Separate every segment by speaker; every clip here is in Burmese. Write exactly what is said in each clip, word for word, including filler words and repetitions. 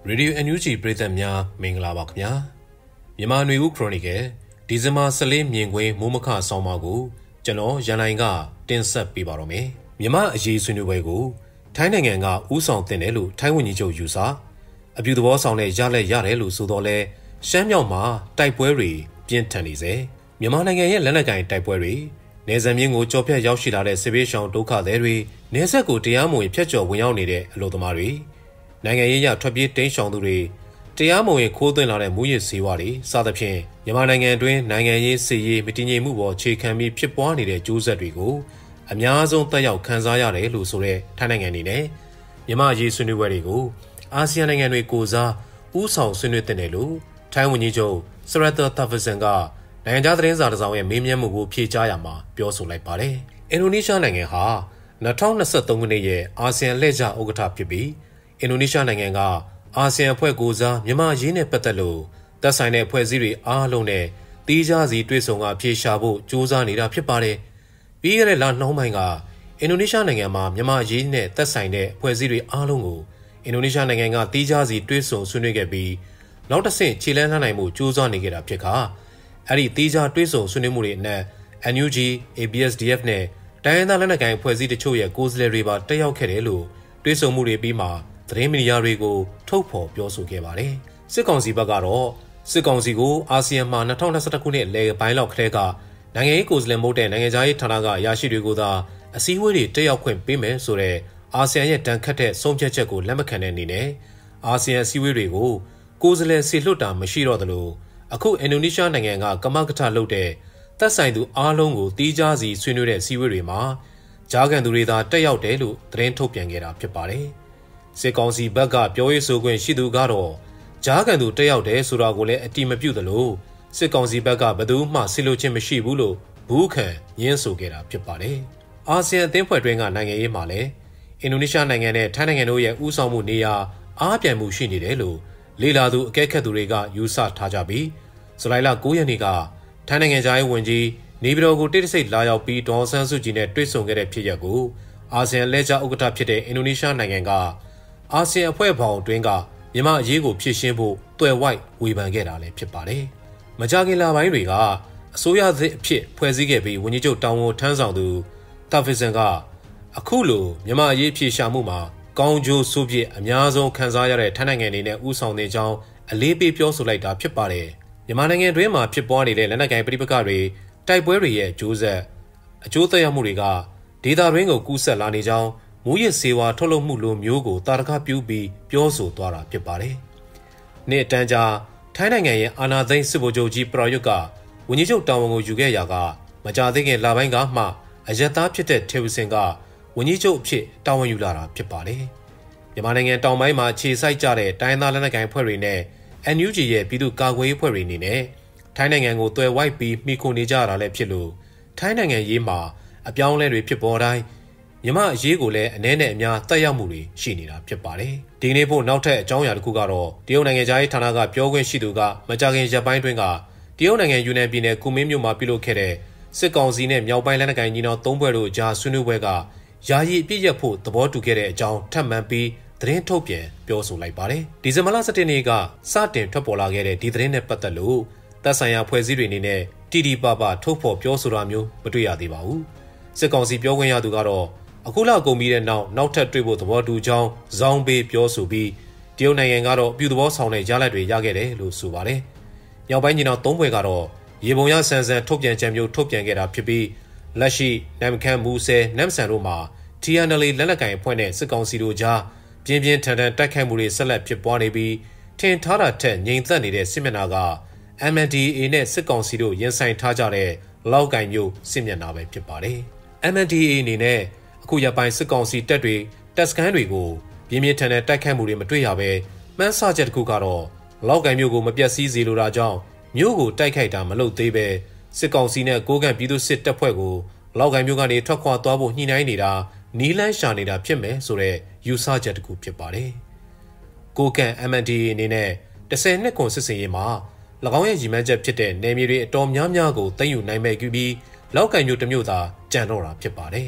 Speaker 1: ရေဒီယို အန် ယူ ဂျီ ပရိသတ်များမင်္ဂလာပါခင်ဗျာမြန်မာຫນွေဦးခရိုနီကယ်ဒီဇင်ဘာ၁၄မြင်ကွင်းမိုးမခဆောင်းပါးကိုကျွန်တော်ရန်နိုင်ကတင်ဆက်ပေးပါတော့မယ်မြန်မာအရေးဆွေးနွေးပွဲကိုထိုင်းနိုင်ငံကဦးဆောင်တင်တယ်လို့ထိုင်းဝန်ကြီးချုပ်ယူဆအပြုသဘောဆောင်တဲ့ရလက်ရတယ်လို့ဆိုတော့လဲရှမ်းမြောက်မှာတိုက်ပွဲတွေပြင်းထန်နေစေမြန်မာနိုင်ငံရဲ့လက်နက်ကင်တိုက်ပွဲတွေနေဇံမြင်းကိုကြော်ဖြတ်ရောက်ရှိလာတဲ့စစ်ဘေးရှောင်ဒုက္ခသည်တွေနေဆက်ကိုတရားမဝင်ဖျက်ကျော်ဝင်ရောက်နေတဲ့အလို့သမားတွေနိုင်ငံရေးရထွက်ပြေးတိမ်းရှောင်သူတွေတရားမဝင်ခိုးသွင်းလာတဲ့မူရစ်ဈေးဝါးတွေစသဖြင့်မြန်မာနိုင်ငံတွင်းနိုင်ငံရေးစစ်ရေးမတည်ငြိမ်မှုပေါ်ခြေခံပြီးဖြစ်ပွားနေတဲ့ကျိုးဆက်တွေကိုအများဆုံးတက်ရောက်ခံစားရတယ်လို့ဆိုတဲ့ထိုင်းနိုင်ငံအနေနဲ့မြန်မာရေးဆွေးနွေးပွဲတွေကိုအာဆီယံနိုင်ငံတွေကိုစားဥဆောင်ဆွေးနွေးတဲ့လို့ထိုင်းဝန်ကြီးချုပ်စရတ်တာဖဆန်ကနိုင်ငံခြားသတင်းစာတစ်စောင်ရဲ့မေးမြန်းမှုကိုဖြေကြားရမှာပြောဆိုလိုက်ပါတယ်။အင်ဒိုနီးရှားနိုင်ငံဟာ၂၀၂၃ခုနှစ်ရဲ့အာဆီယံလက်ကျဥက္ကဋ္ဌဖြစ်ပြီးအင်ဒိုနီးရှားနိုင်ငံကအာဆီယံအဖွဲ့ကိုစားမြန်မာရေးနဲ့ပတ်သက်လို့သက်ဆိုင်တဲ့အဖွဲ့အစည်းတွေအားလုံးနဲ့တီးခြားစီတွေ့ဆုံကအဖြေရှာဖို့ကြိုးစားနေတာဖြစ်ပါတယ်။ပြီးခဲ့တဲ့လနှောင်းပိုင်းကအင်ဒိုနီးရှားနိုင်ငံမှာမြန်မာရေးနဲ့သက်ဆိုင်တဲ့အဖွဲ့အစည်းတွေအားလုံးကိုအင်ဒိုနီးရှားနိုင်ငံကတီးခြားစီတွေ့ဆုံဆွေးနွေးခဲ့ပြီးနောက်တစ်ဆင့်ခြေလှမ်းလှမ်းနိုင်မှုကြိုးစားနေကြတာဖြစ်ခါအဲ့ဒီတီးခြားတွေ့ဆုံဆွေးနွေးမှုတွေအနက် အန် ယူ ဂျီ အေ ပီ အက်စ် ဒီ အက်ဖ် နဲ့တိုင်းရင်းသားလက်နက်ကိုင်အဖွဲ့အစည်းတချို့ရဲ့ကိုယ်စားလှယ်တွေပါတက်ရောက်ခဲ့တယ်လို့တွေ့ဆုံမှုတွေပြီးမှသတင်းမီဒီယာတွေကိုထုတ်ဖော်ပြောဆိုခဲ့ပါတယ်။စစ်ကောင်စီဘက်ကတော့စစ်ကောင်စီကိုအာဆီယံမှာ၂၀၂၁ခုနှစ်လယ်ပိုင်းလောက်ကတည်းကနိုင်ငံရေးကိုယ်စားလှယ်မဟုတ်တဲ့နိုင်ငံခြားရေးဌာနကရရှိတွေကိုသာအစည်းအဝေးတွေတက်ရောက်ခွင့်ပေးမယ်ဆိုတဲ့အာဆီယံရဲ့တန်ခတ်တဲ့ဆုံးဖြတ်ချက်ကိုလက်မခံတဲ့အနေနဲ့အာဆီယံအစည်းအဝေးတွေကိုကိုယ်စားလှယ်ဆီလွှတ်တာမရှိတော့သလိုအခုအင်ဒိုနီးရှားနိုင်ငံကကမကထလုပ်တဲ့သက်ဆိုင်သူအားလုံးကိုတီးခြားစီဆွေးနွေးတဲ့အစည်းအဝေးတွေမှာကြားခံသူတွေသာတက်ရောက်တယ်လို့သတင်းထုတ်ပြန်ခဲ့တာဖြစ်ပါတယ်။စစ်ကောင်စီဘက်ကပြောရေးဆိုခွင့်ရှိသူကတော့ကြားခံသူတက်ရောက်တယ်ဆိုတာကိုလည်းအတိမပြုသလိုစစ်ကောင်စီဘက်ကဘယ်သူမှဆီလိုချင်းမရှိဘူးလို့ဘူးခံညင်းဆိုခဲ့တာဖြစ်ပါတယ်။အာဆီယံအသင်းဖွဲ့တွင်းကနိုင်ငံရေးမှာလည်းအင်ဒိုနီးရှားနိုင်ငံနဲ့ထိုင်းနိုင်ငံတို့ရဲ့ဦးဆောင်မှုနေရာအားပြိုင်မှုရှိနေတယ်လို့လေလာသူအကဲခတ်သူတွေကယူဆထားကြပြီးဇူလိုင်လ၉ရက်နေ့ကထိုင်းနိုင်ငံသားရေးဝန်ကြီးနေပြည်တော်ကိုတိတ်တဆိတ်လာရောက်ပြီးဒေါ်ဆန်းစုကြည်နဲ့တွေ့ဆုံခဲ့တဲ့ဖြစ်ရပ်ကိုအာဆီယံလက်ကျဥက္ကဋ္ဌဖြစ်တဲ့အင်ဒိုနီးရှားနိုင်ငံကအာဆီယံအဖွဲ့ပေါင်းအတွင်းကမြန်မာအရေးကိုဖြည့်ရှင်းဖို့တွယ်ဝိုက်ဝေဖန်ခဲ့တာလည်းဖြစ်ပါတယ်။မကြာခင်လပိုင်းတွေကအစိုးရသစ်အဖြစ်ဖွဲ့စည်းခဲ့ပြီးဝန်ကြီးချုပ်တောင်ဝန်ထမ်းဆောင်သူတာဖီဆန်ကအခုလိုမြန်မာအရေးဖြည့်ရှာမှုမှာကောင်းကျိုးဆိုးပြစ်အများဆုံးခံစားရတဲ့ထိုင်းနိုင်ငံအနေနဲ့ဥဆောင်နေကြောင်းအလေးပေးပြောဆိုလိုက်တာဖြစ်ပါတယ်။မြန်မာနိုင်ငံတွင်းမှာဖြစ်ပွားနေတဲ့လက်နက်ကိုင်ပဋိပက္ခတွေတိုက်ပွဲတွေရဲ့အကျိုးဆက်အကျိုးသက်ရောက်မှုတွေကဒေသတွင်းကိုကူးစက်လာနေကြောင်းမူရစ်ဆေးဝါးထုတ်လုပ်မှုလိုမျိုးကိုတာရကပြုပြီးပြောဆိုသွားတာဖြစ်ပါတယ်။နေ့အတန်းကြာထိုင်းနိုင်ငံရဲ့အာဏာသိမ်းစစ်ဗိုလ်ချုပ်ကြီးပရာယွတ်ကဝန်ကြီးချုပ်တာဝန်ကိုယူခဲ့ရာကမကြာသေးခင်လပိုင်းကမှအယက်သားဖြစ်တဲ့ထေဝီစင်ကဝန်ကြီးချုပ်အဖြစ်တာဝန်ယူလာတာဖြစ်ပါတယ်။မြန်မာနိုင်ငံတောင်ပိုင်းမှာခြေစိုက်ကြတဲ့တိုင်းသားလက်နက်ကိုင်ဖွဲ့တွေနဲ့ အန် ယူ ဂျီ ရဲ့ပြည်သူ့ကာကွယ်ရေးဖွဲ့တွေအနေနဲ့ထိုင်းနိုင်ငံကိုတွယ်ဝိုက်ပြီးမိခိုနေကြတာလည်းဖြစ်လို့ထိုင်းနိုင်ငံရေးမှာအပြောင်းအလဲတွေဖြစ်ပေါ်တိုင်းမြန်မာအရေးကိုလည်းအနည်းနဲ့အများတက်ရောက်မှုတွေရှိနေတာဖြစ်ပါတယ်။ဒီနေ့ဖို့နောက်ထပ်အကြောင်းအရာတစ်ခုကတော့တရုတ်နိုင်ငံသားရေးဌာနကပြောခွင့်ရှိသူကမကြာခင်ရက်ပိုင်းတွင်းကတရုတ်နိုင်ငံယူနန်ပြည်နယ်ကူမင်းမြို့မှာပြုလုပ်ခဲ့တဲ့စစ်ကောင်စီနဲ့မြောက်ပိုင်းလက်နက်ကိုင်ညီနောင်သုံးဘွဲ့တို့ကြားဆွေးနွေးပွဲကယာယီအပြည့်ရဖို့သဘောတူခဲ့တဲ့အကြောင်းထပ်မံပြီးသတင်းထုတ်ပြန်ပြောဆိုလိုက်ပါတယ်။ဒီဇင်ဘာလ၁၇ရက်နေ့ကစတင်ထွက်ပေါ်လာခဲ့တဲ့ဒီသတင်းနဲ့ပတ်သက်လို့သက်ဆိုင်ရာဖွဲ့စည်းတွေအနေနဲ့တီတီပါပါထုတ်ဖော်ပြောဆိုတာမျိုးမတွေ့ရသေးပါဘူး။စစ်ကောင်စီပြောခွင့်ရသူကတော့အခုလကုန်ပြီးတဲ့နောက်နောက်ထပ်တွေ့ဖို့သဘောတူကြောင်းဇောင်းပေးပြောဆိုပြီးတရုတ်နိုင်ငံကတော့ပြုသဘောဆောင်တဲ့ရလဒ်တွေရခဲ့တယ်လို့ဆိုပါတယ်။မြောက်ပိုင်းညီနောင်သုံးဘွဲ့ကတော့ရေပုံရဆန်ဆန်ထုတ်ပြန်ချက်မျိုးထုတ်ပြန်ခဲ့တာဖြစ်ပြီးလက်ရှိနမ်ခမ်းမူဆဲနမ်ဆန်တို့မှာ တီ အန် အယ် အေ လက်နက်ကိုင်အဖွဲ့နဲ့စစ်ကောင်စီတို့ကြားပြင်းပြင်းထန်ထန်တိုက်ခိုက်မှုတွေဆက်လက်ဖြစ်ပွားနေပြီးထင်ထားတာထက်ငြိမ်သက်နေတဲ့စစ်မျက်နှာက အမ် အန် ဒီ အေ နဲ့စစ်ကောင်စီတို့ရင်ဆိုင်ထားကြတဲ့လောက်ကင်မျိုးစစ်မျက်နှာပဲဖြစ်ပါတယ်။ အမ် အန် ဒီ အေ အနေနဲ့အခုရပိုင်းစစ်ကောင်စီတပ်တွေတပ်စခန်းတွေကိုပြင်းပြင်းထန်ထန်တိုက်ခိုက်မှုတွေမတွေ့ရဘဲမှန်းဆချက်တစ်ခုကတော့လောက်ကင်မျိုးကိုမပြတ်စည်းစေလိုတာကြောင့်မျိုးကိုတိုက်ခိုက်တာမလုပ်သေးပဲစစ်ကောင်စီနဲ့ကိုးကန့်ပြည်သူစစ်တပ်ဖွဲ့ကိုလောက်ကင်မျိုးကနေထွက်ခွာသွားဖို့ညှိနှိုင်းနေတာနီးလန်းရှာနေတာဖြစ်မယ်ဆိုတဲ့ယူဆချက်တစ်ခုဖြစ်ပါတယ်။ကိုကန့် အမ် အန် ဒီ အေ အနေနဲ့၁၀နှစ်ခွန်စစ်စင်ရေးမှာ၎င်းရဲ့ရည်မှန်းချက်ဖြစ်တဲ့နယ်မြေတွေအတော်များများကိုသိမ်းယူနိုင်မဲ့ပြီးလောက်ကင်မျိုးတစ်မျိုးသာကြံတော့တာဖြစ်ပါတယ်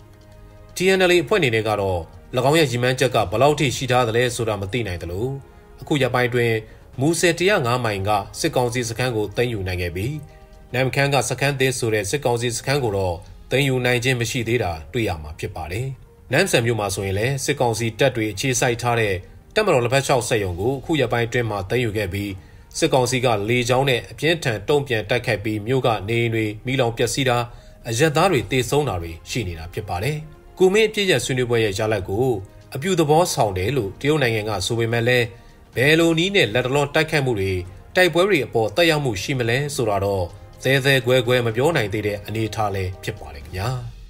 Speaker 1: ။ တီ အန် အယ် အေ အဖွဲ့အနေနဲ့ကတော့၎င်းရဲ့ရည်မှန်းချက်ကဘယ်လောက်ထိရှိထားသလဲဆိုတာမသိနိုင်သလိုအခုရပိုင်းတွင်မူဆယ်တစ်ရာငါးမိုင်ကစစ်ကောင်စီစခန်းကိုသိမ်းယူနိုင်ခဲ့ပြီးနမ်ခမ်းကစခန်းသေးဆိုတဲ့စစ်ကောင်စီစခန်းကိုတော့သိမ်းယူနိုင်ခြင်းမရှိသေးတာတွေ့ရမှာဖြစ်ပါတယ်။နမ်ဆန်မြို့မှာဆိုရင်လည်းစစ်ကောင်စီတပ်တွေအခြေစိုက်ထားတဲ့တပ်မတော်လက်ဖက်၆ဆက်ရုံကိုအခုရပိုင်းတွင်မှသိမ်းယူခဲ့ပြီးစစ်ကောင်စီကလေကြောင်းနဲ့အပြင်းထန်တုံ့ပြန်တိုက်ခိုက်ပြီးမြို့ကနေအိမ်တွေမိလောင်ပျက်စီးတာအရက်သားတွေတေဆုံးတာတွေရှိနေတာဖြစ်ပါတယ်။ကုမင်းအပြည့်ရဆွေးနွေးပွဲရဲ့ရလဒ်ကိုအပြူသဘောဆောင်တယ်လို့တရုတ်နိုင်ငံကဆိုပေမဲ့လည်းဘယ်လိုနည်းနဲ့လက်တလောတိုက်ခိုက်မှုတွေတိုက်ပွဲတွေအပေါ်တက်ရောက်မှုရှိမလဲဆိုတာတော့သဲသဲကွဲကွဲမပြောနိုင်သေးတဲ့အနေအထားလည်းဖြစ်ပါတယ်ခင်ဗျာ။